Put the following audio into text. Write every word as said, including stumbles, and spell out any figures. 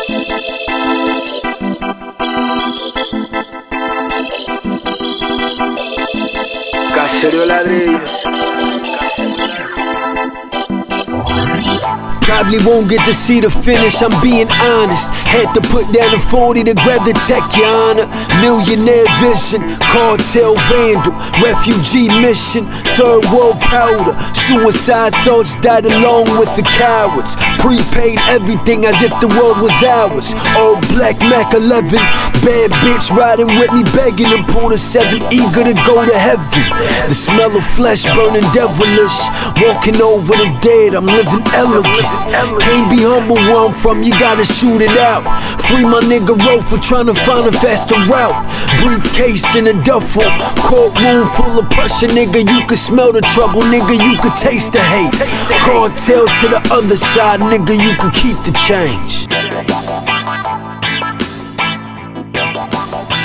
Caserío Ladrillo. Probably won't get to see the finish, I'm being honest. Had to put down a forty to grab the tech, your honor. Millionaire vision, cartel vandal, refugee mission, third world powder. Suicide thoughts died along with the cowards. Prepaid everything as if the world was ours. All black Mac eleven, bad bitch riding with me begging to pull the seven, eager to go to heaven. The smell of flesh burning devilish, walking over the dead, I'm living elegant. Can't be humble where I'm from, you gotta shoot it out. Free my nigga Ro for trying to find a faster route. Briefcase in a duffel, courtroom full of pressure, nigga. You could smell the trouble, nigga, you could taste the hate. Cartel to the other side, nigga, you could keep the change.